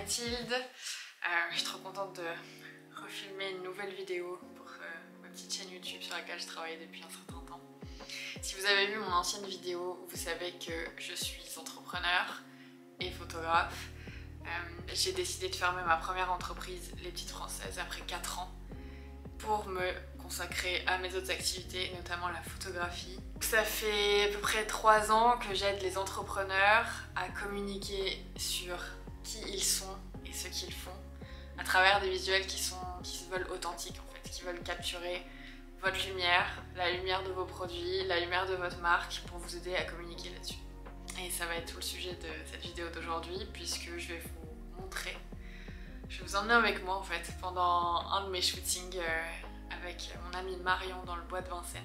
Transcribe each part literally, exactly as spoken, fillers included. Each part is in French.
Mathilde, euh, je suis trop contente de refilmer une nouvelle vidéo pour euh, ma petite chaîne YouTube sur laquelle je travaillais depuis un certain temps. Si vous avez vu mon ancienne vidéo, vous savez que je suis entrepreneur et photographe. Euh, J'ai décidé de fermer ma première entreprise, Les Petites Françaises, après quatre ans pour me consacrer à mes autres activités, notamment la photographie. Ça fait à peu près trois ans que j'aide les entrepreneurs à communiquer sur qui ils sont et ce qu'ils font à travers des visuels qui, sont, qui se veulent authentiques en fait, qui veulent capturer votre lumière, la lumière de vos produits, la lumière de votre marque pour vous aider à communiquer là-dessus. Et ça va être tout le sujet de cette vidéo d'aujourd'hui puisque je vais vous montrer. Je vais vous emmener avec moi en fait pendant un de mes shootings euh, avec mon amie Marion dans le bois de Vincennes.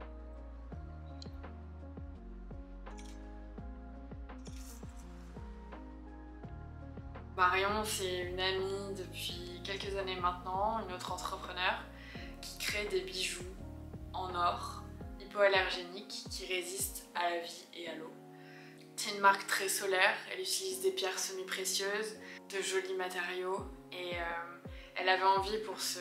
Marion, c'est une amie depuis quelques années maintenant, une autre entrepreneur qui crée des bijoux en or hypoallergéniques qui résistent à la vie et à l'eau. C'est une marque très solaire, elle utilise des pierres semi-précieuses, de jolis matériaux et euh, elle avait envie pour ce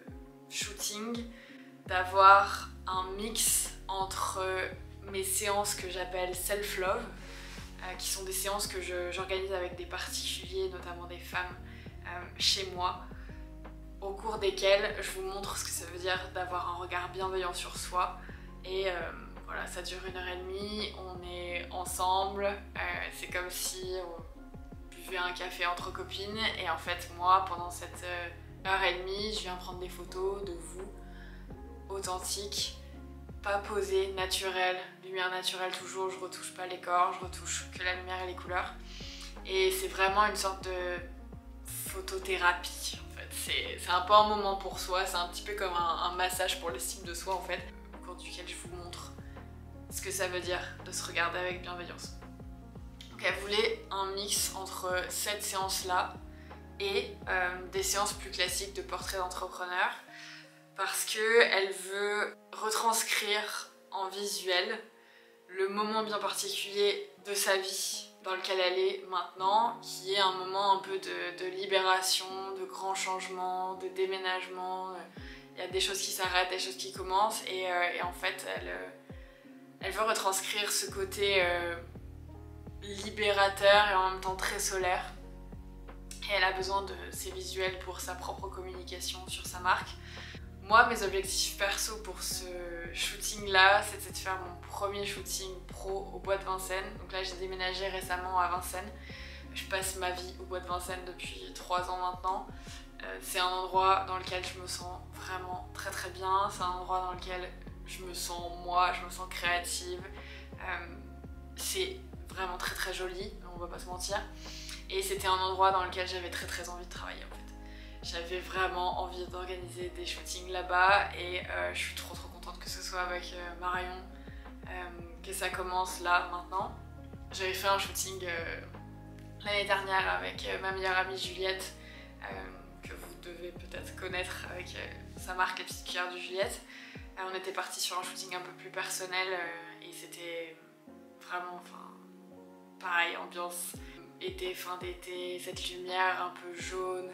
shooting d'avoir un mix entre mes séances que j'appelle self-love, euh, qui sont des séances que j'organise avec des particuliers, notamment des femmes, euh, chez moi, au cours desquelles je vous montre ce que ça veut dire d'avoir un regard bienveillant sur soi. Et euh, voilà, ça dure une heure et demie, on est ensemble, euh, c'est comme si on buvait un café entre copines. Et en fait, moi, pendant cette heure et demie, je viens prendre des photos de vous, authentiques, pas posées, naturelles, lumière naturelle toujours, je retouche pas les corps, je retouche que la lumière et les couleurs. Et c'est vraiment une sorte de photothérapie en fait. C'est un peu un moment pour soi, c'est un petit peu comme un, un massage pour l'estime de soi en fait, au cours duquel je vous montre ce que ça veut dire de se regarder avec bienveillance. Donc elle voulait un mix entre cette séance-là et euh, des séances plus classiques de portrait d'entrepreneur parce qu'elle veut retranscrire en visuel le moment bien particulier de sa vie dans lequel elle est maintenant, qui est un moment un peu de, de libération, de grands changements, de déménagement. Il y a des choses qui s'arrêtent, des choses qui commencent et, euh, et en fait elle, euh, elle veut retranscrire ce côté euh, libérateur et en même temps très solaire. Et elle a besoin de ces visuels pour sa propre communication sur sa marque. Moi, mes objectifs perso pour ce shooting là, c'était de faire mon premier shooting pro au bois de Vincennes. Donc là, j'ai déménagé récemment à Vincennes. Je passe ma vie au bois de Vincennes depuis trois ans maintenant. Euh, c'est un endroit dans lequel je me sens vraiment très très bien. C'est un endroit dans lequel je me sens moi, je me sens créative. Euh, c'est vraiment très très joli, on va pas se mentir. Et c'était un endroit dans lequel j'avais très très envie de travailler en fait. J'avais vraiment envie d'organiser des shootings là-bas et euh, je suis trop trop contente que ce soit avec euh, Marion, euh, que ça commence là maintenant. J'avais fait un shooting euh, l'année dernière avec euh, ma meilleure amie Juliette, euh, que vous devez peut-être connaître avec euh, sa marque Les Petites Cuillères de Juliette. Euh, on était partis sur un shooting un peu plus personnel euh, et c'était vraiment, enfin, pareil, ambiance été, fin d'été, cette lumière un peu jaune,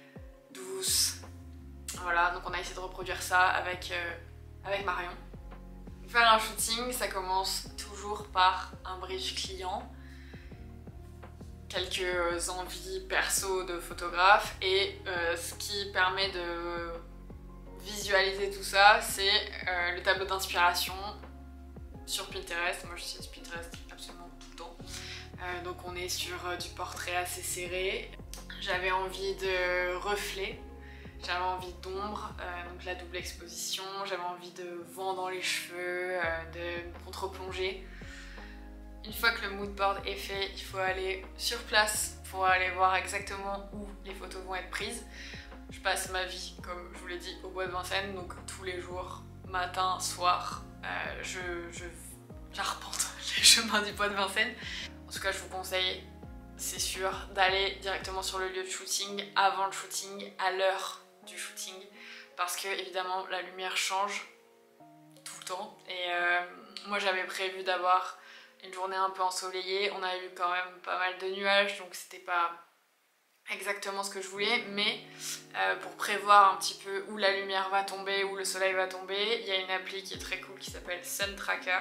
douce. Voilà, donc on a essayé de reproduire ça avec, euh, avec Marion. Faire un shooting, ça commence toujours par un brief client, quelques envies perso de photographe et euh, ce qui permet de visualiser tout ça, c'est euh, le tableau d'inspiration sur Pinterest. Moi j'utilise Pinterest absolument tout le temps. Euh, donc on est sur euh, du portrait assez serré. J'avais envie de reflets, j'avais envie d'ombre, euh, donc la double exposition, j'avais envie de vent dans les cheveux, euh, de contre-plongée. Une fois que le mood board est fait, il faut aller sur place pour aller voir exactement où les photos vont être prises. Je passe ma vie, comme je vous l'ai dit, au bois de Vincennes, donc tous les jours, matin, soir, euh, je, je, j'arpente les chemins du bois de Vincennes. En tout cas, je vous conseille, c'est sûr, d'aller directement sur le lieu de shooting avant le shooting, à l'heure du shooting, parce que évidemment la lumière change tout le temps. Et euh, moi j'avais prévu d'avoir une journée un peu ensoleillée, on a eu quand même pas mal de nuages, donc c'était pas exactement ce que je voulais, mais euh, pour prévoir un petit peu où la lumière va tomber, où le soleil va tomber, il y a une appli qui est très cool qui s'appelle Sun Tracker,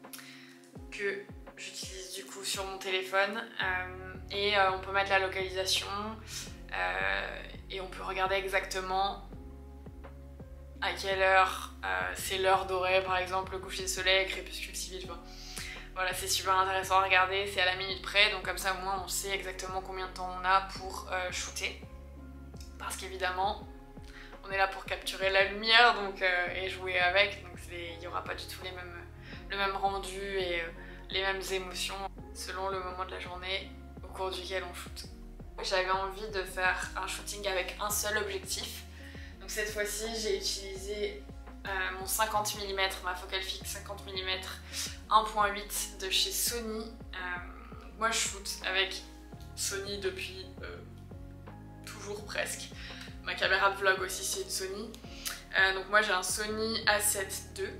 que j'utilise du coup sur mon téléphone, euh, et euh, on peut mettre la localisation, euh, et on peut regarder exactement à quelle heure euh, c'est l'heure dorée, par exemple, le coucher de soleil, crépuscule civil, enfin, voilà, c'est super intéressant à regarder, c'est à la minute près, donc comme ça au moins on sait exactement combien de temps on a pour euh, shooter. Parce qu'évidemment, on est là pour capturer la lumière donc, euh, et jouer avec, donc il n'y aura pas du tout les mêmes, le même rendu et euh, les mêmes émotions selon le moment de la journée au cours duquel on shoot. J'avais envie de faire un shooting avec un seul objectif, donc cette fois-ci j'ai utilisé Euh, mon cinquante millimètres, ma focale fixe cinquante millimètres un point huit de chez Sony. Euh, moi je shoot avec Sony depuis euh, toujours presque. Ma caméra de vlog aussi c'est une Sony. Euh, donc moi j'ai un Sony A sept deux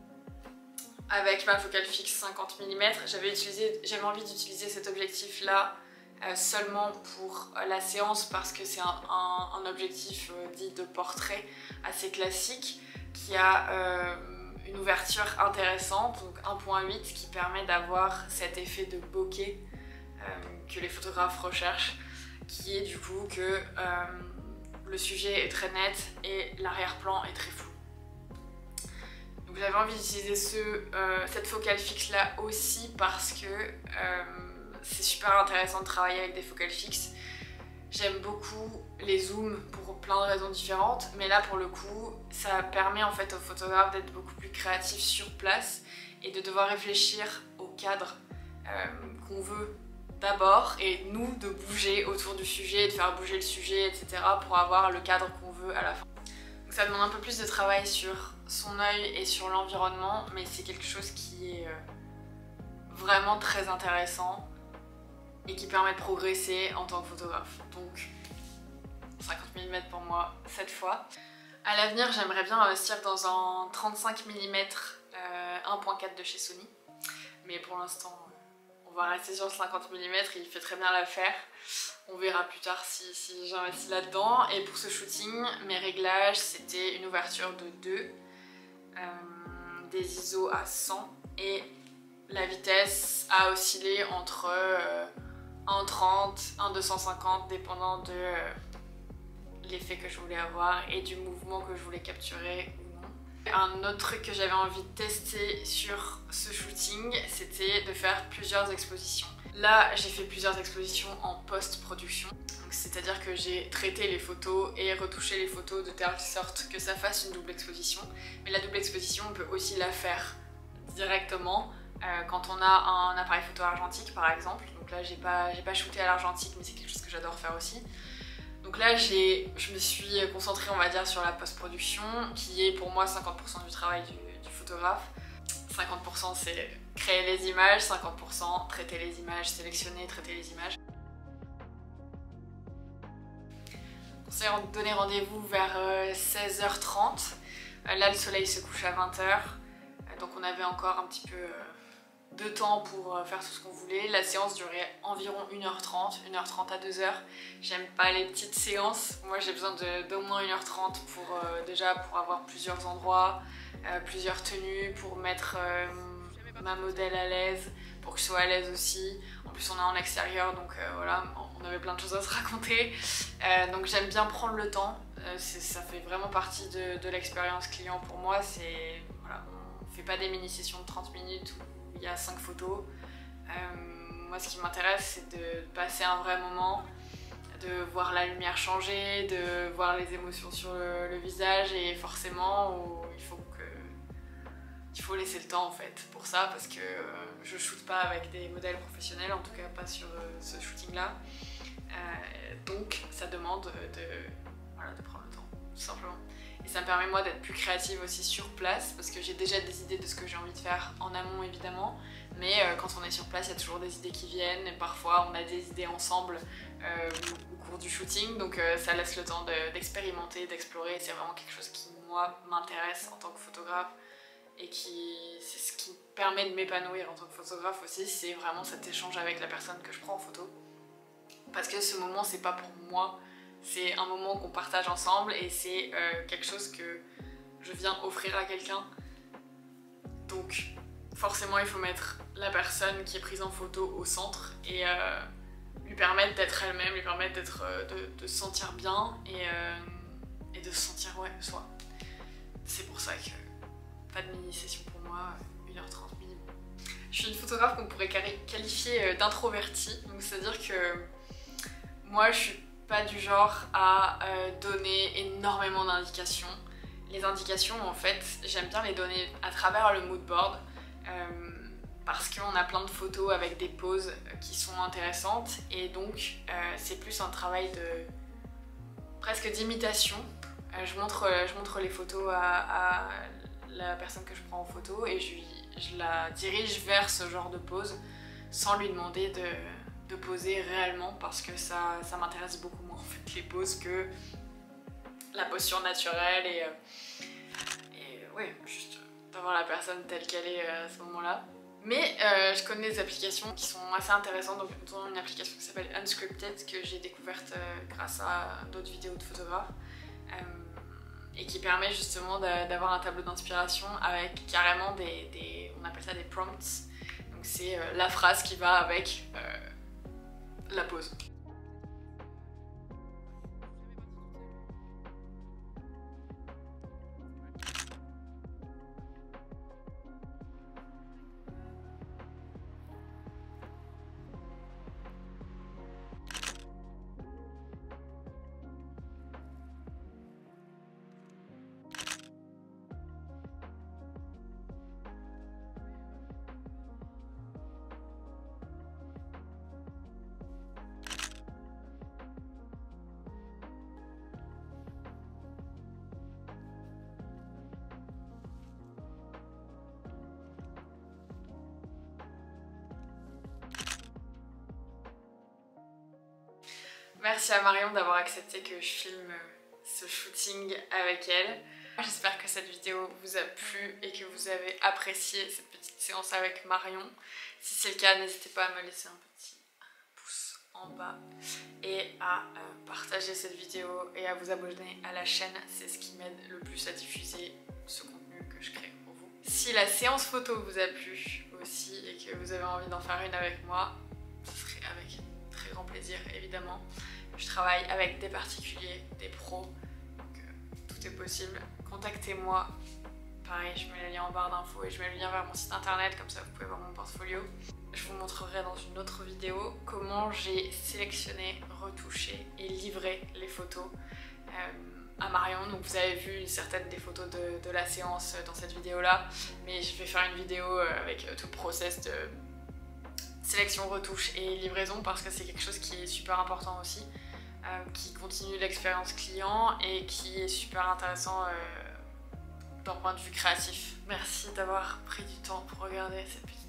avec ma focale fixe cinquante millimètres. J'avais utilisé, j'avais envie d'utiliser cet objectif là euh, seulement pour euh, la séance parce que c'est un, un, un objectif euh, dit de portrait assez classique, qui a euh, une ouverture intéressante, donc un point huit, qui permet d'avoir cet effet de bokeh euh, que les photographes recherchent, qui est du coup que euh, le sujet est très net et l'arrière-plan est très flou. Donc j'avais envie d'utiliser ce, euh, cette focale fixe là aussi parce que euh, c'est super intéressant de travailler avec des focales fixes. J'aime beaucoup les zooms pour plein de raisons différentes, mais là pour le coup, ça permet en fait aux photographes d'être beaucoup plus créatifs sur place et de devoir réfléchir au cadre euh, qu'on veut d'abord et nous de bouger autour du sujet, de faire bouger le sujet, et cetera pour avoir le cadre qu'on veut à la fin. Donc ça demande un peu plus de travail sur son œil et sur l'environnement, mais c'est quelque chose qui est euh, vraiment très intéressant et qui permet de progresser en tant que photographe. Donc cinquante millimètres pour moi cette fois. À l'avenir, j'aimerais bien investir dans un trente-cinq millimètres euh, un point quatre de chez Sony. Mais pour l'instant, on va rester sur le cinquante millimètres, il fait très bien l'affaire. On verra plus tard si, si j'investis là-dedans. Et pour ce shooting, mes réglages, c'était une ouverture de deux, euh, des I S O à cent et la vitesse a oscillé entre euh, un trente, un deux cent cinquante, dépendant de euh, l'effet que je voulais avoir et du mouvement que je voulais capturer ou non. Un autre truc que j'avais envie de tester sur ce shooting, c'était de faire plusieurs expositions. Là, j'ai fait plusieurs expositions en post-production, c'est-à-dire que j'ai traité les photos et retouché les photos de telle sorte que ça fasse une double exposition. Mais la double exposition, on peut aussi la faire directement euh, quand on a un appareil photo argentique par exemple. Donc là, j'ai pas, j'ai pas shooté à l'argentique, mais c'est quelque chose que j'adore faire aussi. Donc là, je me suis concentrée, on va dire, sur la post-production, qui est pour moi cinquante pour cent du travail du, du photographe. cinquante pour cent c'est créer les images, cinquante pour cent traiter les images, sélectionner, traiter les images. On s'est donné rendez-vous vers seize heures trente. Là, le soleil se couche à vingt heures, donc on avait encore un petit peu de temps pour faire tout ce qu'on voulait. La séance durait environ une heure trente, une heure trente à deux heures. J'aime pas les petites séances. Moi, j'ai besoin d'au moins une heure trente pour euh, déjà pour avoir plusieurs endroits, euh, plusieurs tenues, pour mettre euh, ma modèle à l'aise, pour que je sois à l'aise aussi. En plus, on est en extérieur, donc euh, voilà, on avait plein de choses à se raconter. Euh, donc j'aime bien prendre le temps. Euh, ça fait vraiment partie de, de l'expérience client pour moi. C'est voilà, on fait pas des mini-sessions de trente minutes où il y a cinq photos. Euh, moi, ce qui m'intéresse, c'est de passer un vrai moment, de voir la lumière changer, de voir les émotions sur le, le visage, et forcément, où il faut que il faut laisser le temps en fait pour ça, parce que euh, je shoote pas avec des modèles professionnels, en tout cas pas sur euh, ce shooting-là. Euh, donc, ça demande de, voilà, de prendre le temps, tout simplement. Et ça me permet moi d'être plus créative aussi sur place, parce que j'ai déjà des idées de ce que j'ai envie de faire en amont évidemment, mais euh, quand on est sur place il y a toujours des idées qui viennent, et parfois on a des idées ensemble euh, au cours du shooting, donc euh, ça laisse le temps d'expérimenter, de, d'explorer. C'est vraiment quelque chose qui moi m'intéresse en tant que photographe, et qui c'est ce qui permet de m'épanouir en tant que photographe aussi, c'est vraiment cet échange avec la personne que je prends en photo. parce que ce moment c'est pas pour moi, c'est un moment qu'on partage ensemble et c'est euh, quelque chose que je viens offrir à quelqu'un. Donc forcément il faut mettre la personne qui est prise en photo au centre et euh, lui permettre d'être elle-même, lui permettre d'être, euh, de, de se sentir bien et, euh, et de se sentir ouais, soi. C'est pour ça que pas de mini-session pour moi, une heure trente minimum. Je suis une photographe qu'on pourrait qualifier d'introvertie, donc c'est-à-dire que moi je suis pas du genre à euh, donner énormément d'indications. Les indications en fait, j'aime bien les donner à travers le mood board euh, parce qu'on a plein de photos avec des poses qui sont intéressantes et donc euh, c'est plus un travail de presque d'imitation. Euh, je, montre, je montre les photos à, à la personne que je prends en photo et je, je la dirige vers ce genre de pose sans lui demander de, de poser réellement parce que ça, ça m'intéresse beaucoup moins en fait les poses que la posture naturelle et, et ouais, juste d'avoir la personne telle qu'elle est à ce moment-là. Mais euh, je connais des applications qui sont assez intéressantes, donc notamment une application qui s'appelle Unscripted que j'ai découverte euh, grâce à d'autres vidéos de photographes. Euh, et qui permet justement d'avoir un tableau d'inspiration avec carrément des, des, on appelle ça des prompts, donc c'est euh, la phrase qui va avec euh, la pose. Merci à Marion d'avoir accepté que je filme ce shooting avec elle. J'espère que cette vidéo vous a plu et que vous avez apprécié cette petite séance avec Marion. Si c'est le cas, n'hésitez pas à me laisser un petit pouce en bas et à euh, partager cette vidéo et à vous abonner à la chaîne. C'est ce qui m'aide le plus à diffuser ce contenu que je crée pour vous. Si la séance photo vous a plu aussi et que vous avez envie d'en faire une avec moi, ce serait avec très grand plaisir évidemment. Je travaille avec des particuliers, des pros, donc euh, tout est possible. Contactez-moi. Pareil, je mets le lien en barre d'infos et je mets le lien vers mon site internet, comme ça vous pouvez voir mon portfolio. Je vous montrerai dans une autre vidéo comment j'ai sélectionné, retouché et livré les photos euh, à Marion. Donc vous avez vu certaines des photos de, de la séance dans cette vidéo-là, mais je vais faire une vidéo avec tout le process de sélection, retouche et livraison parce que c'est quelque chose qui est super important aussi, euh, qui continue l'expérience client et qui est super intéressant euh, d'un point de vue créatif. Merci d'avoir pris du temps pour regarder cette vidéo.